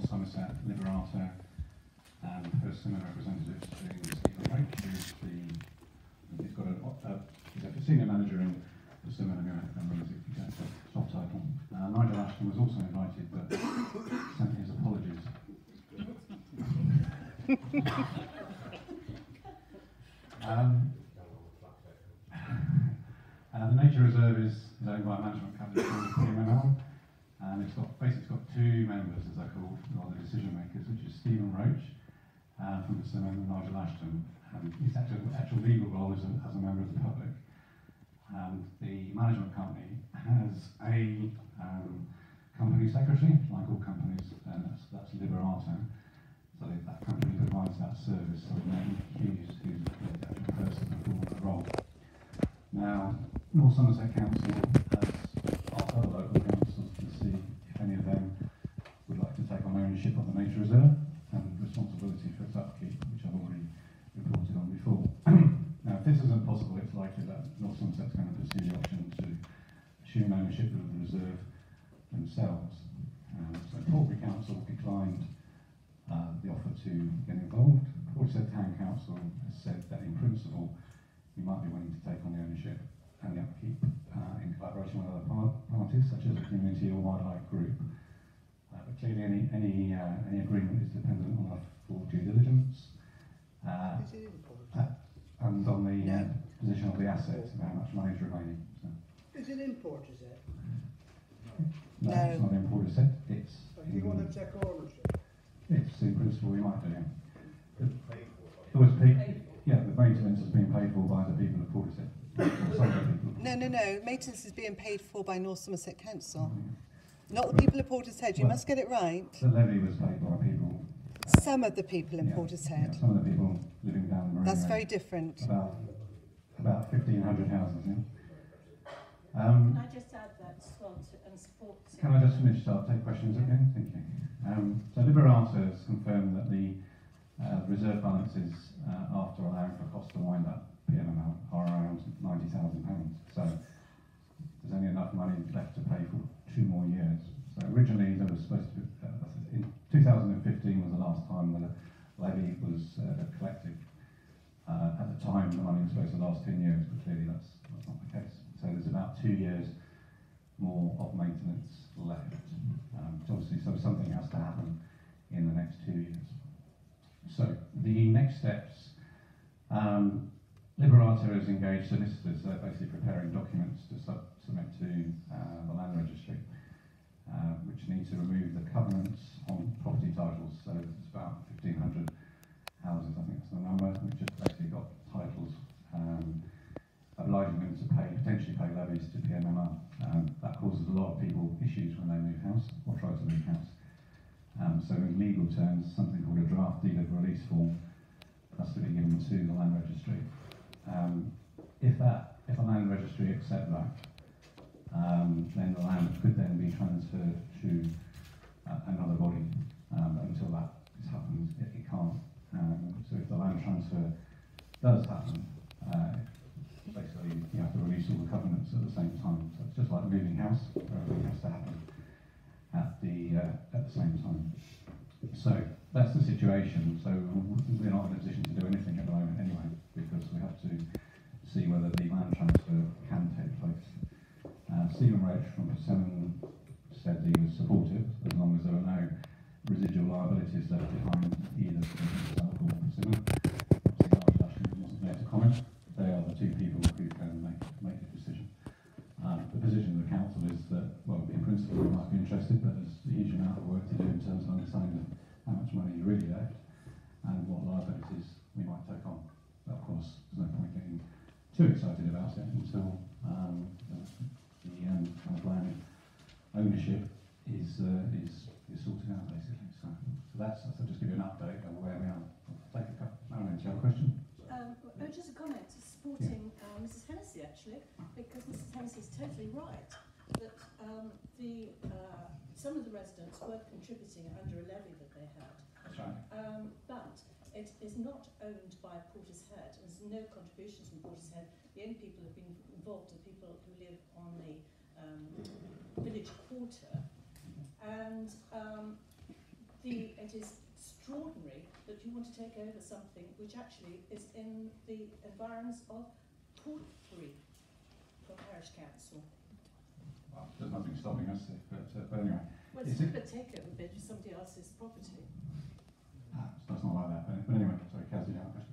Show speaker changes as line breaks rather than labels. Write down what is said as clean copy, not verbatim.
North Somerset, Liberato, and Persimmon representatives to Stephen Roach, he's got he's a senior manager in Persimmon, and that's a soft title. Nigel Ashton was also invited, but sent his apologies. The Nature Reserve is owned by a management company called PMML, and it's got two members, as they're called, or the decision makers, which is Stephen Roach from Persimmon and Nigel Ashton. His actual legal role is as a member of the public. The management company has a company secretary, like all companies, and that's Liberato. So that company provides that service, so then Hughes, who's the actual person performing the role. Now, North Somerset Council has asked other local councils to see if any of them would like to take on ownership of the Nature Reserve and responsibility for its upkeep, which I've already reported on before. Now, if this isn't possible, it's likely that North Somerset's going to pursue the option to assume ownership of the reserve themselves. So Portbury Council declined the offer to get involved. Portishead Town Council has said that in principle we might be willing to take on the ownership and the upkeep in collaboration with other parties, such as the community or wildlife group. But clearly any agreement is dependent on our full due diligence and on the position of the assets and how much money is remaining. So.
Is it in Portishead?
No, it's not in Portishead. It's.
Do you want to take ownership?
It's in principle we might do. Yeah. It was paid. Yeah, the maintenance has been paid for by the people of Portishead.
No. Maintenance is being paid for by North Somerset Council. Not the people of Portishead. You must get it right.
The levy was paid by people.
Some of the people in Portishead.
Yeah, some of the people living down the road.
That's very different.
About 1,500 houses. Yeah.
Can I just add that as well and support?
Can I just finish? I'll take questions again. Thank you. So Liberato has confirmed that the reserve balances after allowing for cost to wind up PMML are around £90,000. So there's only enough money left to pay for 2 more years. So originally there was supposed to be, in 2015 was the last time the levy was collected. At the time the money was supposed to last 10 years, but clearly that's not the case. So there's about 2 years more of maintenance left. So something has to happen in the next 2 years. So the next steps, Liberato has engaged solicitors. They're basically preparing documents to submit to the land registry, which need to remove the covenants on property titles. So it's about 1,500 houses, I think that's the number, which have basically got titles obliging them to potentially pay levies to PMML. That causes a lot of people issues when they move house or try to move house. So in legal terms, something called a draft deed of release form has to be given to the land registry. If a land registry accept that, then the land could then be transferred to another body. Until that happens, it can't. So if the land transfer does happen, basically you have to release all the covenants at the same time. So it's just like moving house, where everything has to happen at the same time. So that's the situation. So we're not in a position to do anything at the moment anyway, because we have to see whether the land transfer can take place. Stephen Roach from Persimmon said he was supportive as long as there were no residual liabilities left behind either for himself or Persimmon. Obviously, Nigel Ashton wasn't there to comment. They are the 2 people who can make a decision. The position of the council is that, well, in principle we might be interested, but there's a huge amount of work to do in terms of understanding how much money is really left and what liabilities we might take on. But of course, there's no point getting too excited about it until the kind of land ownership is sorted out, basically. So that's I'll just give you an update of where we are. I'll take a couple. Marilyn, do you have a question?
Just a comment supporting Mrs. Hennessy, actually, because Mrs. Hennessy is totally right that some of the residents were contributing under a levy that they had.
That's right.
But it is not owned by Portishead. There's no contributions from Portishead. The only people who have been involved are people who live on the village quarter, and it is extraordinary that you want to take over something which actually is in the environs of Portbury from Parish Council.
Well, there's nothing stopping us, but anyway.
Well, it's a takeover bid for somebody else's property.
That's not like that, but anyway, sorry, Kaz, you have a question?